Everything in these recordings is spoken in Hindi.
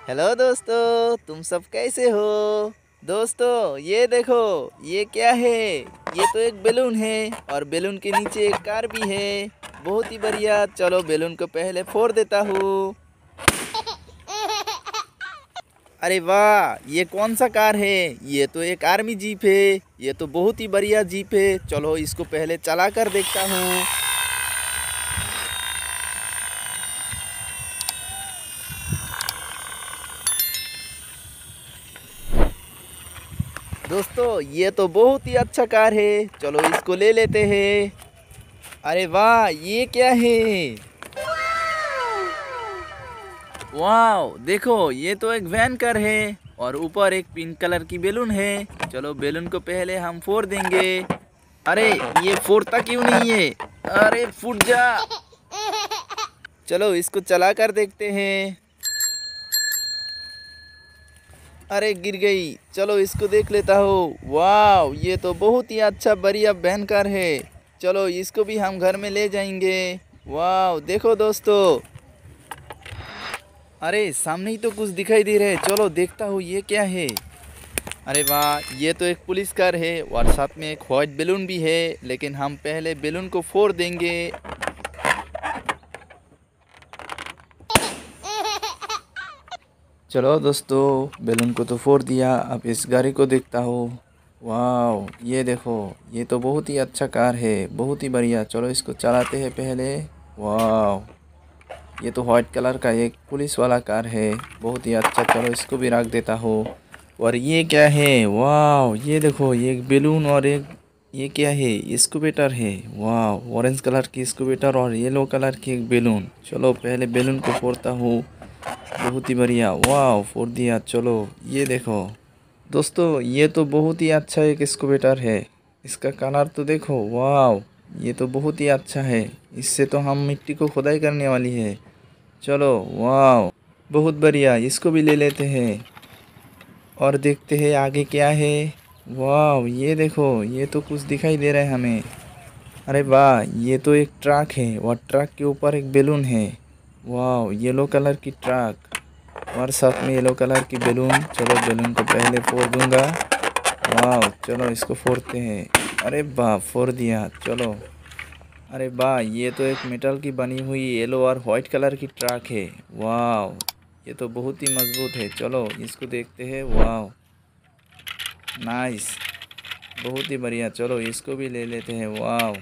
हेलो दोस्तों, तुम सब कैसे हो। दोस्तों ये देखो, ये क्या है। ये तो एक बैलून है और बैलून के नीचे एक कार भी है। बहुत ही बढ़िया। चलो बैलून को पहले फोड़ देता हूँ। अरे वाह, ये कौन सा कार है। ये तो एक आर्मी जीप है। ये तो बहुत ही बढ़िया जीप है। चलो इसको पहले चला कर देखता हूँ। दोस्तों ये तो बहुत ही अच्छा कार है। चलो इसको ले लेते हैं। अरे वाह, ये क्या है। वाह देखो, ये तो एक वैन कार है और ऊपर एक पिंक कलर की बैलून है। चलो बैलून को पहले हम फोड़ देंगे। अरे ये फोड़ता क्यों नहीं है। अरे फूट जा। चलो इसको चला कर देखते हैं। अरे गिर गई। चलो इसको देख लेता हूँ। वाह, ये तो बहुत ही अच्छा बढ़िया वैन कार है। चलो इसको भी हम घर में ले जाएंगे। वाह देखो दोस्तों। अरे सामने ही तो कुछ दिखाई दे रहा है। चलो देखता हूँ ये क्या है। अरे वाह, ये तो एक पुलिस कार है और साथ में एक व्हाइट बैलून भी है। लेकिन हम पहले बैलून को फोड़ देंगे। चलो दोस्तों, बैलून को तो फोड़ दिया। अब इस गाड़ी को देखता हूँ। वाह ये देखो, ये तो बहुत ही अच्छा कार है, बहुत ही बढ़िया। चलो इसको चलाते हैं पहले। वाह, ये तो व्हाइट कलर का एक पुलिस वाला कार है, बहुत ही अच्छा। चलो इसको भी रख देता हूँ। और ये क्या है। वाह ये देखो, ये एक बैलून और एक ये क्या है, स्कूबेटर है। वाह, ऑरेंज कलर की स्कूबेटर और येलो कलर की एक बैलून। चलो पहले बैलून को फोड़ता हूँ। बहुत ही बढ़िया। वाह फोड़ दिया। चलो ये देखो दोस्तों, ये तो बहुत ही अच्छा एक स्कूबेटर है। इसका कलर तो देखो। वाह, ये तो बहुत ही अच्छा है। इससे तो हम मिट्टी को खुदाई करने वाली है। चलो वाह, बहुत बढ़िया। इसको भी ले लेते हैं और देखते हैं आगे क्या है। वाह ये देखो, ये तो कुछ दिखाई दे रहा है हमें। अरे वाह, ये तो एक ट्रक है और ट्रक के ऊपर एक बैलून है। वाह, येलो कलर की ट्रक और साथ में येलो कलर की बैलून। चलो बैलून को पहले फोड़ दूंगा। वाह, चलो इसको फोड़ते हैं। अरे वाह, फोड़ दिया। चलो। अरे वाह, ये तो एक मेटल की बनी हुई येलो और वाइट कलर की ट्रक है। वाह, ये तो बहुत ही मजबूत है। चलो इसको देखते हैं। वाह नाइस, बहुत ही बढ़िया। चलो इसको भी ले लेते हैं। वाह,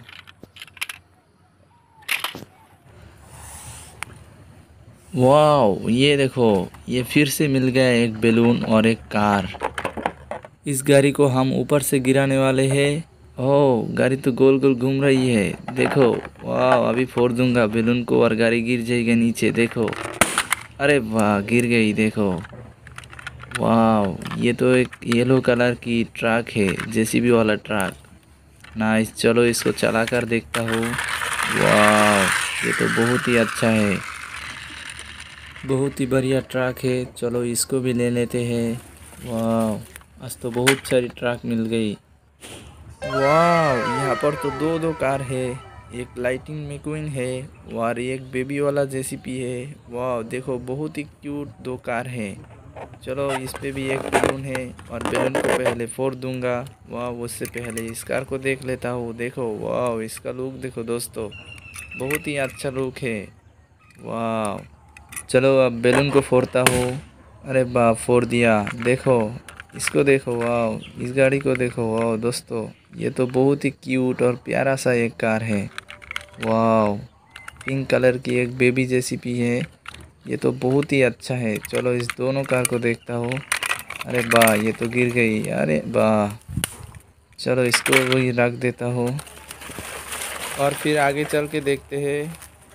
वाह ये देखो, ये फिर से मिल गया एक बैलून और एक कार। इस गाड़ी को हम ऊपर से गिराने वाले हैं। ओह, गाड़ी तो गोल गोल घूम रही है। देखो। वाह, अभी फोड़ दूंगा बैलून को और गाड़ी गिर जाएगी नीचे। देखो। अरे वाह, गिर गई। देखो। वाह, ये तो एक येलो कलर की ट्रक है, जेसीबी वाला ट्रक। नाइस। चलो इसको चला कर देखता हूँ। वाह, ये तो बहुत ही अच्छा है, बहुत ही बढ़िया ट्रक है। चलो इसको भी ले लेते हैं। वाह, आज तो बहुत सारी ट्रक मिल गई। वाह, यहाँ पर तो दो दो कार है। एक लाइटिंग मैक्वीन है और एक बेबी वाला जेसीपी है। वाह देखो, बहुत ही क्यूट दो कार है। चलो इस पे भी एक बैलून है और बैलून को पहले फोड़ दूंगा। वाह, उससे पहले इस कार को देख लेता हूँ। देखो। वाह, इसका लुक देखो दोस्तों, बहुत ही अच्छा लुक है। वाह, चलो अब बैलून को फोड़ता हूँ। अरे वाह, फोड़ दिया। देखो इसको देखो। वाह, इस गाड़ी को देखो। वाह दोस्तों, ये तो बहुत ही क्यूट और प्यारा सा एक कार है। वाह, पिंक कलर की एक बेबी जेसीपी है। ये तो बहुत ही अच्छा है। चलो इस दोनों कार को देखता हूँ। अरे वाह, ये तो गिर गई। अरे वाह, चलो इसको वही रख देता हूँ और फिर आगे चल के देखते हैं।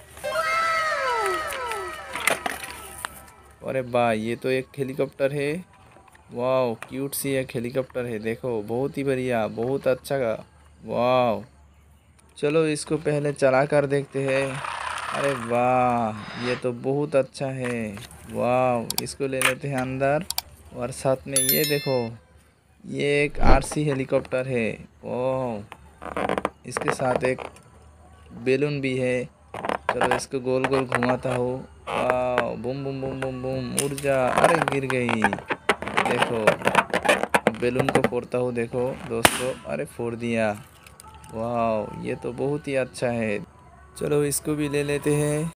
अरे वाह, ये तो एक हेलीकॉप्टर है। वाह, क्यूट सी एक हेलीकॉप्टर है। देखो, बहुत ही बढ़िया, बहुत अच्छा। वाह, चलो इसको पहले चला कर देखते हैं। अरे वाह, ये तो बहुत अच्छा है। वाह, इसको ले लेते हैं अंदर। और साथ में ये देखो, ये एक आरसी हेलीकॉप्टर है। ओह, इसके साथ एक बैलून भी है। चलो इसको गोल गोल घुमाता हूँ। वाह, वाह, boom boom boom boom boom, उड़ जा। अरे गिर गई। देखो बैलून को फोड़ता हूँ, देखो दोस्तों। अरे फोड़ दिया। वाह, ये तो बहुत ही अच्छा है। चलो इसको भी ले लेते हैं।